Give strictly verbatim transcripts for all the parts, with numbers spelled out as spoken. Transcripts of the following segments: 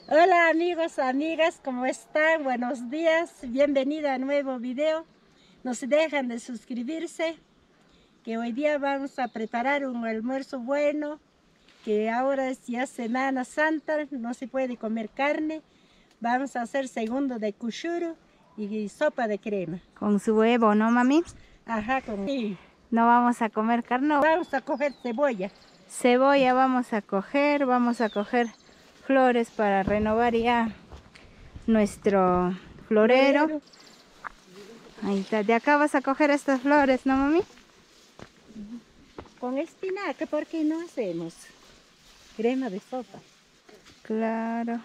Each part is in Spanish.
Hola amigos, amigas, ¿cómo están? Buenos días, bienvenida a nuevo video. No se dejan de suscribirse, que hoy día vamos a preparar un almuerzo bueno, que ahora es ya Semana Santa, no se puede comer carne. Vamos a hacer segundo de cuchuro y sopa de crema. Con su huevo, ¿no, mami? Ajá, con... Sí. No vamos a comer carne. Vamos a coger cebolla. Cebolla vamos a coger, vamos a coger flores para renovar ya nuestro florero. florero. Ahí está, de acá vas a coger estas flores, ¿no, mami? Con espinaca, ¿por qué no hacemos crema de sopa? Claro.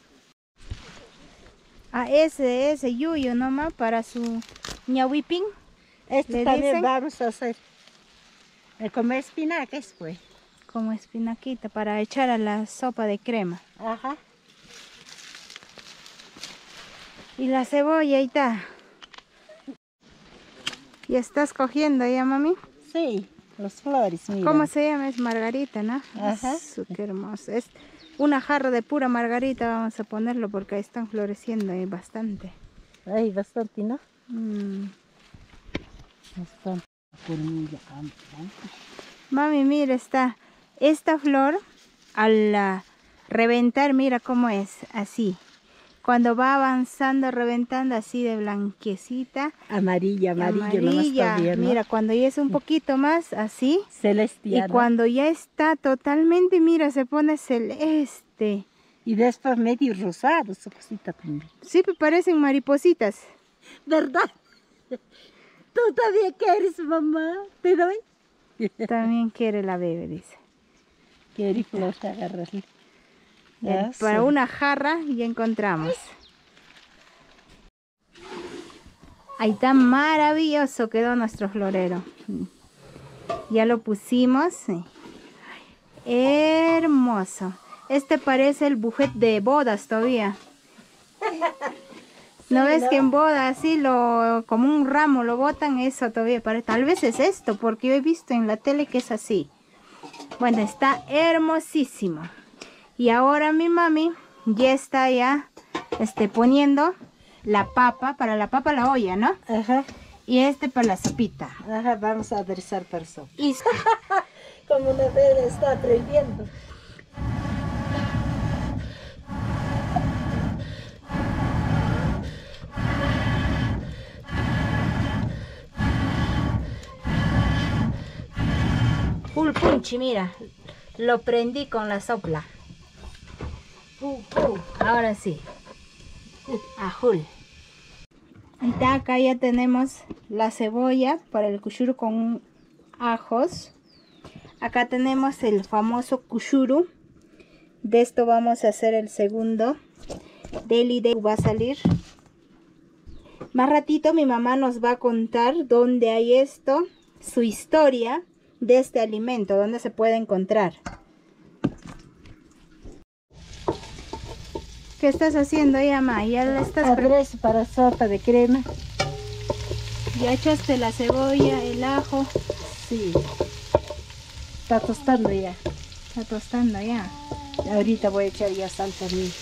Ah, ese, ese yuyo nomás para su ñahuipín. Este también dicen? Vamos a hacer. El comer espinacas, pues. Como espinaquita para echar a la sopa de crema. Ajá. Y la cebolla, ahí está. ¿Ya estás cogiendo ya, mami? Sí, las flores, mira. ¿Cómo se llama? Es margarita, ¿no? Ajá. Eso, qué hermoso. Es una jarra de pura margarita, vamos a ponerlo porque ahí están floreciendo ahí bastante. Ay, bastante, ¿no? Mm. Bastante. Mami, mira, está esta flor al uh, reventar, mira cómo es, así. Cuando va avanzando, reventando así de blanquecita. Amarilla, amarilla, amarilla. Bien, ¿no? Mira, cuando ya es un poquito más así. Celestial. Y cuando ya está totalmente, mira, se pone celeste. Y después medio rosado, su cosita también. Sí, parecen maripositas. ¿Verdad? ¿Tú también quieres, mamá? ¿Te doy? También quiere la bebé, dice. Quiere flor, agarrarle. Eh, para una jarra ya encontramos. Ahí está, maravilloso quedó nuestro florero. Ya lo pusimos. Hermoso. Este parece el buffet de bodas todavía. ¿No ves que en boda así lo como un ramo lo botan? Eso todavía parece. Tal vez es esto, porque yo he visto en la tele que es así. Bueno, está hermosísimo. Y ahora mi mami ya está ya este, poniendo la papa, para la papa la olla, ¿no? Ajá. Y este para la sopita. Ajá, vamos a aderezar para sopa. Y... como una bebé está aprendiendo. Full punchi, mira. Lo prendí con la sopla. Uh, uh. Ahora sí. A full. Ahí está, acá ya tenemos la cebolla para el cuchuro con ajos. Acá tenemos el famoso cuchuro. De esto vamos a hacer el segundo. Deli de va a salir. Más ratito mi mamá nos va a contar dónde hay esto, su historia de este alimento, dónde se puede encontrar. ¿Qué estás haciendo, Yama? ¿Ya la estás aderezo para sopa de crema? ¿Ya echaste la cebolla, el ajo? Sí. Está tostando ya. Está tostando ya. Ahorita voy a echar ya sal también.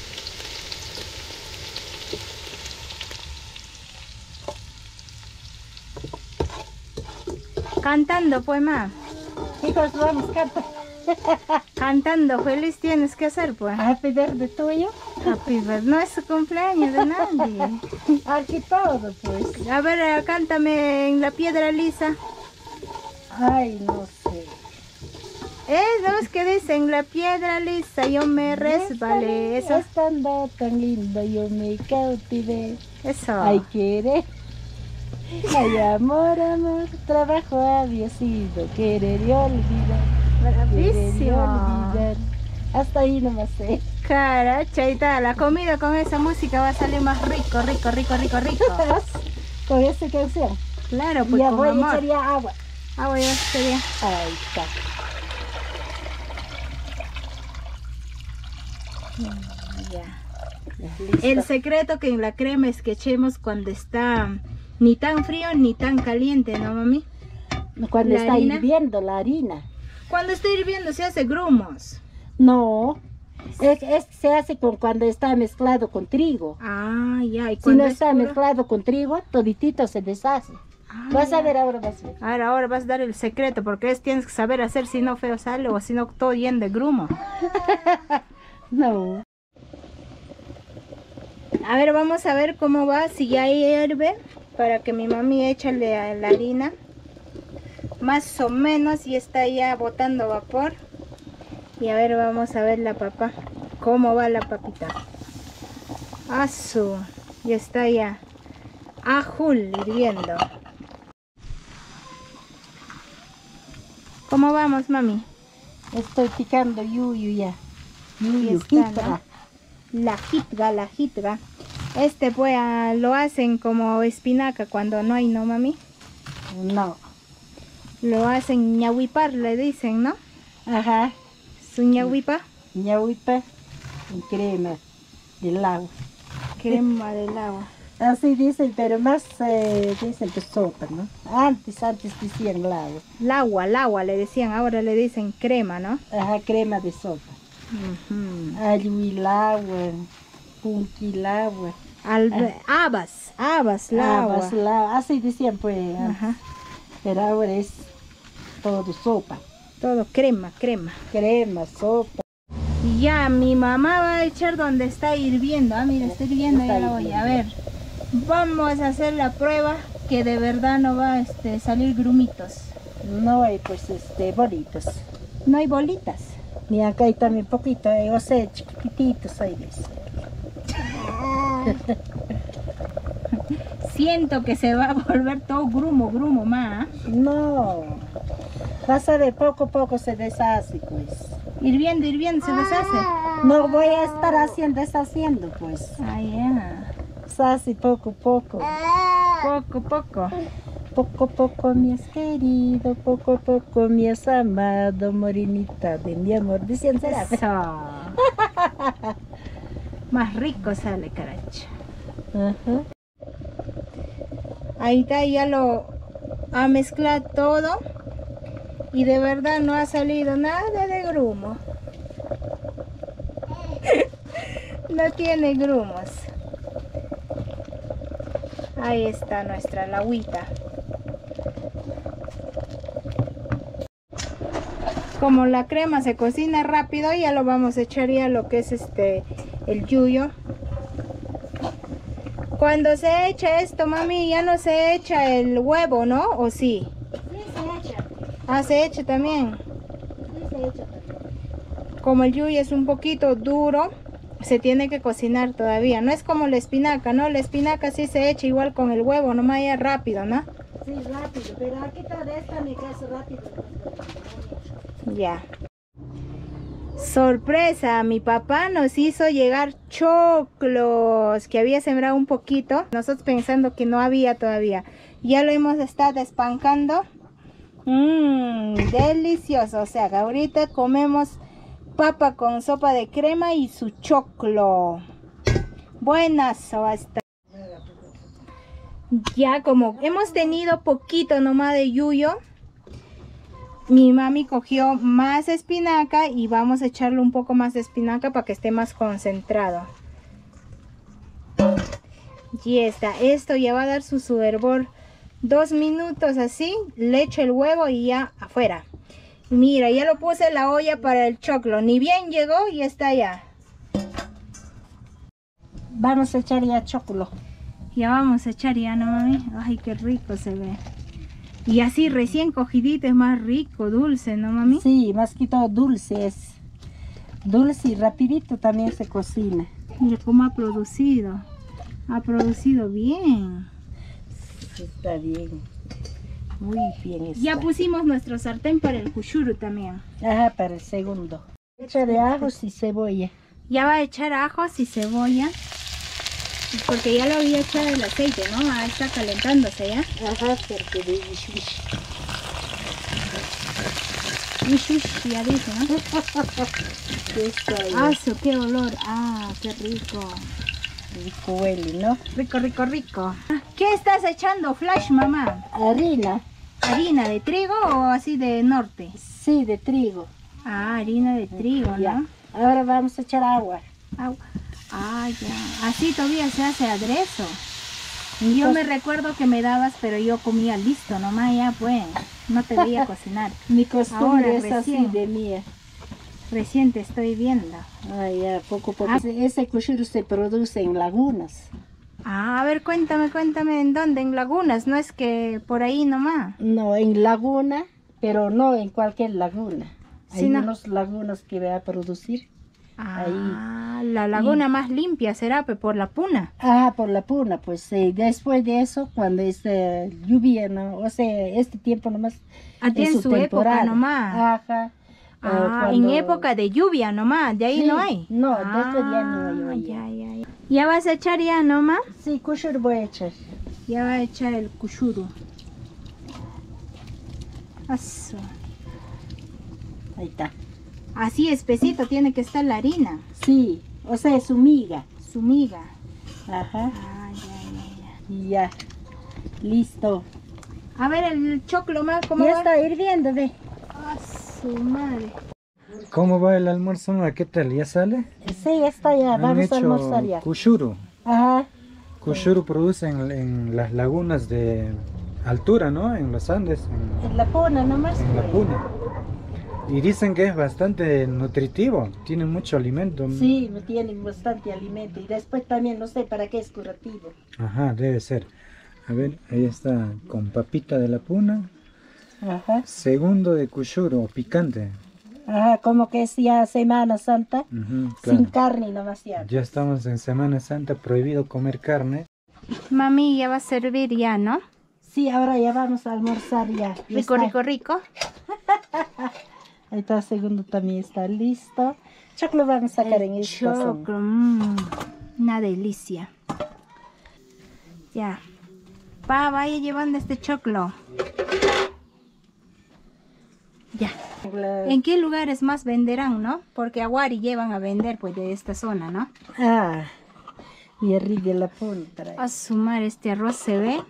Cantando, pues, ma. Hijos, vamos, canta. Cantando, feliz tienes que hacer, pues. Happy birthday tuyo. Happy birthday. No es su cumpleaños de nadie. Aquí todo, pues. A ver, cántame en la piedra lisa. Ay, no sé. ¿Eh? ¿No es que dicen la piedra lisa? Yo me resbalé. Eso. Estando tan lindo, yo me cautivé. Eso. Ay, quiere. Ay, amor, amor, trabajo había sido querer y olvidar. Bravísimo. Hasta ahí nomás sé. Caracha, ahí está. La comida con esa música va a salir más rico, rico, rico, rico, rico. Con esta canción. Claro, pues ya con voy amor. a echar ya agua. Agua ya sería. Ahí está. Ya. El secreto que en la crema es que echemos cuando está ni tan frío ni tan caliente, ¿no, mami? Cuando la está harina. hirviendo la harina. Cuando está hirviendo se hace grumos. No, Es, es- se hace con cuando está mezclado con trigo. Ah, ya. ¿Y Si cuando no es está puro? mezclado con trigo, toditito se deshace. Ah, Vas a ya. ver ahora, vas a ver. Ahora, ahora vas a dar el secreto, porque es, tienes que saber hacer, si no feo sale o si no todo lleno de grumo. No. A ver, vamos a ver cómo va, si ya hierve, para que mi mami échale a la harina. Más o menos, y está ya botando vapor. Y a ver, vamos a ver la papa, cómo va la papita. Asu, ya está ya a full hirviendo. ¿Cómo vamos, mami? Estoy picando yuyu ya. Ya Yuyu, está, jitra. ¿no? La jitga, la jitga. Este pues ah, lo hacen como espinaca cuando no hay, ¿no, mami? No. Lo hacen ñahuipar, le dicen, ¿no? Ajá. Su ñahuipa, Ñahuipa y crema del agua. crema del agua. Así dicen, pero más eh, dicen que sopa, ¿no? Antes, antes decían el agua. El agua, el agua le decían, ahora le dicen crema, ¿no? Ajá, crema de sopa. Ujú. Ayuilagua, punquilagua. Albe- habas, habas, la agua. Habas, la- así decían pues. Ajá. Pero ahora es todo sopa. Todo crema, crema. Crema, sopa. Y ya mi mamá va a echar donde está hirviendo. Ah, mira, está hirviendo ya la olla. A ver, vamos a hacer la prueba que de verdad no va a este, salir grumitos. No hay pues este bolitos. No hay bolitas. Ni acá hay también poquito, eh, o sea, chiquititos hay de eso. Siento que se va a volver todo grumo, grumo más. No. Vas a ver, poco a poco se deshace pues. Hirviendo, hirviendo, se deshace. No voy a estar haciendo, deshaciendo pues. Ah, ya. Deshace poco a poco. Poco, poco. Poco a poco me has querido, poco a poco me has amado, morenita de mi amor. Decían será. Eso. Más rico sale, caracho. Ajá. Ahí está, ya lo ha mezclado todo. Y de verdad no ha salido nada de grumo. No tiene grumos. Ahí está nuestra lagüita. Como la crema se cocina rápido, ya lo vamos a echar ya lo que es este el yuyo. Cuando se echa esto, mami, ya no se echa el huevo, ¿no? ¿O sí? Sí, se echa. Ah, se echa también. Sí, se echa también. Como el yuyo es un poquito duro, se tiene que cocinar todavía. No es como la espinaca, ¿no? La espinaca sí se echa igual con el huevo, nomás ya rápido, ¿no? Sí, rápido, pero aquí está esta me caso rápido. Ya. Sorpresa, mi papá nos hizo llegar choclos que había sembrado un poquito. Nosotros pensando que no había todavía. Ya lo hemos estado espancando. Mmm, delicioso. O sea, que ahorita comemos papa con sopa de crema y su choclo. Buenas va a estar. Ya como hemos tenido poquito nomás de yuyo, mi mami cogió más espinaca y vamos a echarle un poco más de espinaca para que esté más concentrado. Y está, esto ya va a dar su, su hervor dos minutos así, le echo el huevo y ya afuera. Mira, ya lo puse en la olla para el choclo, ni bien llegó y está ya. Vamos a echar ya choclo. Ya vamos a echar ya, ¿no, mami? Ay, qué rico se ve. Y así recién cogidito es más rico, dulce, ¿no, mami? Sí, más que todo dulce es. Dulce y rapidito también se cocina. Mira cómo ha producido. Ha producido bien. Sí, está bien. Muy bien está. Ya pusimos nuestro sartén para el cuchuru también. Ajá, para el segundo. Echarle ajos y cebolla. Ya va a echar ajos y cebolla. Porque ya lo había echado el aceite, ¿no? Ah, está calentándose ya. Ajá, porque de wish, wish. Ush, ush, ya dice, ¿no? Esto ahí. Ah, su, qué olor. Ah, qué rico. Rico huele, ¿no? Rico, rico, rico. ¿Qué estás echando, Flash, mamá? Harina. ¿Harina de trigo o así de norte? Sí, de trigo. Ah, harina de trigo, Ya. ¿no? Ahora vamos a echar agua. Agua. Ah, ya. Así todavía se hace aderezo. Y yo me recuerdo que me dabas, pero yo comía listo, nomás ya pues, no te veía cocinar. Mi costumbre Ahora, es así recién. de mía. Recién te estoy viendo. Ah, ya, poco a poco. Ah. Ese, ese cuchillo se produce en lagunas. Ah, a ver, cuéntame, cuéntame, ¿en dónde? En Lagunas, no es que por ahí nomás. No, en laguna, pero no en cualquier laguna. Hay Sí, no. unas lagunas que va a producir. Ah, la laguna más limpia será pues, por la Puna. Ah, por la Puna, pues eh, después de eso, cuando es eh, lluvia, ¿no? O sea, este tiempo nomás Ah, tiene es su época nomás. Ajá. Ah, eh, en cuando- época de lluvia nomás, de ahí Sí, no hay. no, de ah, este día no hay. Ya, ya, ya. ¿Ya vas a echar ya nomás? Sí, cuchillo voy a echar. Ya va a echar el cuchuro. Eso. Ahí está. Así espesito tiene que estar la harina, Sí, o sea, es su miga. su miga. Ajá. Ah, ya, ya, ya. Y ya. Listo. A ver el choclo más, ¿cómo Ya va? está hirviendo, ve. Ah, su madre. ¿Cómo va el almuerzo, ma? ¿Qué tal? ¿Ya sale? Sí, ya está ya. Han Vamos a hecho almorzar ya. cuchuru. Ajá. Cuchuru produce en, en las lagunas de altura, ¿no? En los Andes, en, En la Puna nomás. en la Puna. Y dicen que es bastante nutritivo, tiene mucho alimento. Sí, me tienen bastante alimento. Y después también, no sé para qué es curativo. Ajá, debe ser. A ver, ahí está, con papita de la Puna. Ajá. Segundo de cuchuru, o picante. Ajá, como que es ya Semana Santa. Ujú, Sin claro. carne nomás ya. Ya estamos en Semana Santa, prohibido comer carne. Mami, ya va a servir ya, ¿no? Sí, ahora ya vamos a almorzar ya. Ya Rico, está. rico, rico. Ahí está, el segundo también está listo. Choclo vamos a sacar en El esta zona. choclo, mm, una delicia. Ya. Pa, vaya llevando este choclo. Ya. La- ¿En qué lugares más venderán, no? Porque Aguari llevan a vender pues de esta zona, ¿no? Ah, y arriba de la punta. A sumar este arroz se ve.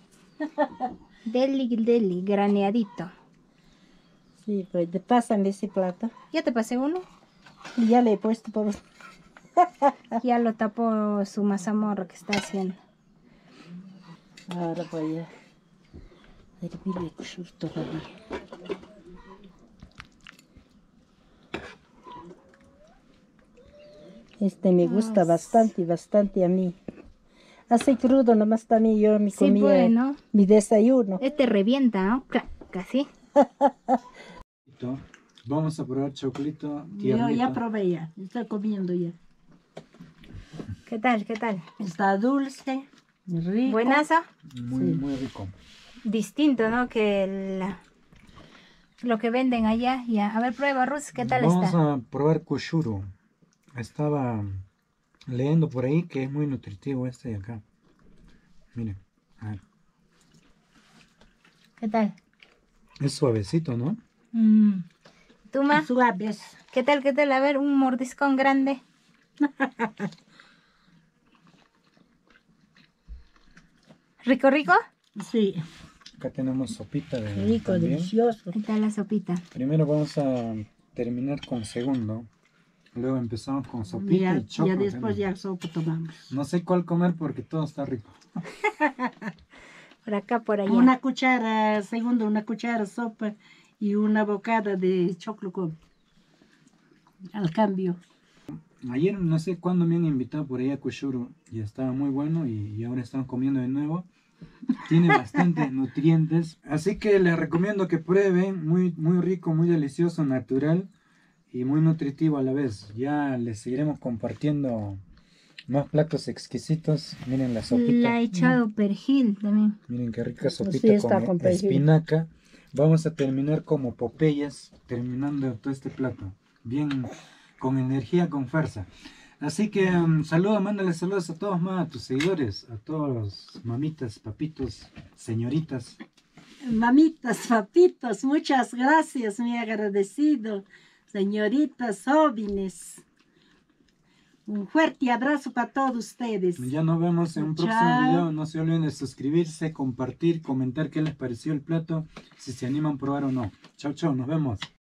Deli, deli, graneadito. Sí, pues te pasan ese plato. ¿Ya te pasé uno? Y ya le he puesto por... Ya lo tapó su mazamorra que está haciendo. Ahora voy a hervir el cuchillo todavía. Este me gusta Ah, bastante, bastante a mí. Así crudo nomás también yo mi Sí, comida, bueno. mi desayuno. Este revienta, ¿no? Clac, casi. Vamos a probar chocolito Yo ya tiernito. probé ya, estoy comiendo ya. ¿Qué tal? ¿Qué tal? Está dulce, rico. Buenazo. Muy, Sí. muy rico. Distinto, ¿no? Que el- lo que venden allá. Ya. A ver, prueba, Rus, ¿qué tal Vamos está? a probar cuchuru. Estaba leyendo por ahí que es muy nutritivo este de acá. Miren, a ver. ¿Qué tal? Es suavecito, ¿no? Mm. ¿Tú más? Suaves. ¿Qué tal? ¿Qué tal? A ver, un mordiscón grande. ¿Rico, rico? Sí, Acá tenemos sopita de rico, también. delicioso. Ahí está la sopita. Primero vamos a terminar con segundo. Luego empezamos con sopita Ya, y choclo. ya después también. ya sopa tomamos. No sé cuál comer porque todo está rico. Por acá, por allá. Una cuchara, segundo, una cuchara sopa y una bocada de choclo con- al cambio. Ayer no sé cuándo me han invitado por ahí a Cuchuru y estaba muy bueno y, y ahora están comiendo de nuevo. Tiene bastantes nutrientes, así que les recomiendo que prueben, muy, muy rico, muy delicioso, natural y muy nutritivo a la vez. Ya les seguiremos compartiendo más platos exquisitos. Miren la Le sopita, ha echado perejil también. miren qué rica Sí, sopita está con, con perejil. espinaca. Vamos a terminar como Popeyes, terminando todo este plato, bien con energía, con fuerza. Así que um, saluda, mándale saludos a todos más, a tus seguidores, a todos, mamitas, papitos, señoritas. Mamitas, papitos, muchas gracias, muy agradecido. Señoritas, jóvenes. Un fuerte abrazo para todos ustedes. Ya nos vemos en un próximo Chao. video. No se olviden de suscribirse, compartir, comentar qué les pareció el plato, si se animan a probar o no. Chao, chao, nos vemos.